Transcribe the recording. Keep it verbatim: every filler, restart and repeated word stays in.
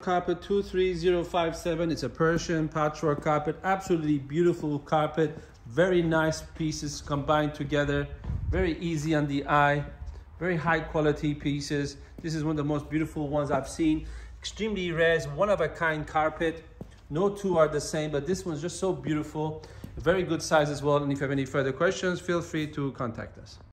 Carpet two three zero five seven. It's a Persian patchwork carpet. Absolutely beautiful carpet. Very nice pieces combined together. Very easy on the eye. Very high quality pieces. This is one of the most beautiful ones I've seen. Extremely rare, one of a kind carpet. No two are the same, but this one's just so beautiful. Very good size as well. And if you have any further questions, feel free to contact us.